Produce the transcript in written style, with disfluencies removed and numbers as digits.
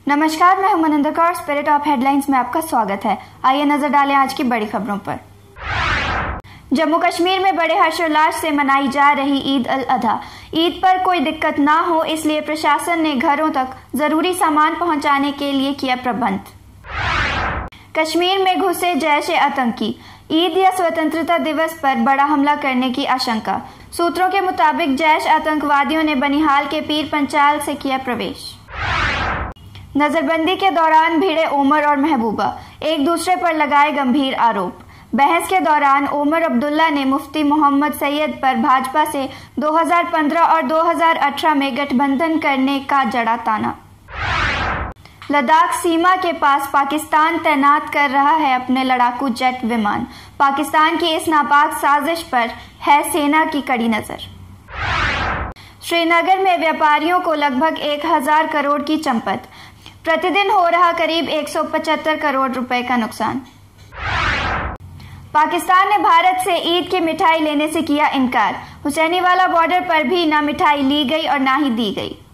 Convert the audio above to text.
नमस्कार, मैं हूं Maninder Kaur. Spirit of headlines में आपका स्वागत है। आइए नजर डालें आज की बड़ी खबरों पर। जम्मू कश्मीर में बड़े हर्षोल्लास से मनाई जा रही ईद अल अधा। ईद पर कोई दिक्कत ना हो, इसलिए प्रशासन ने घरों तक जरूरी सामान पहुंचाने के लिए किया प्रबंध। कश्मीर में घुसे जैश ए आतंकी। ईद या स्वतंत्रता दिवस पर बड़ा हमला करने की आशंका। सूत्रों के मुताबिक जैश आतंकवादियों ने बनिहाल के पीर पंचाल से किया प्रवेश। नजरबंदी के दौरान भिड़े ओमर और महबूबा, एक दूसरे पर लगाए गंभीर आरोप। बहस के दौरान ओमर अब्दुल्ला ने मुफ्ती मोहम्मद सैयद पर भाजपा से 2015 और 2018 में गठबंधन करने का जड़ा ताना। लद्दाख सीमा के पास पाकिस्तान तैनात कर रहा है अपने लड़ाकू जेट विमान। पाकिस्तान की इस नापाक साजिश पर है सेना की कड़ी नजर। श्रीनगर में व्यापारियों को लगभग 1000 करोड़ की चंपत। प्रतिदिन हो रहा करीब 175 करोड़ रुपए का नुकसान। पाकिस्तान ने भारत से ईद की मिठाई लेने से किया इनकार। हुसैनीवाला बॉर्डर पर भी न मिठाई ली गई और न ही दी गई।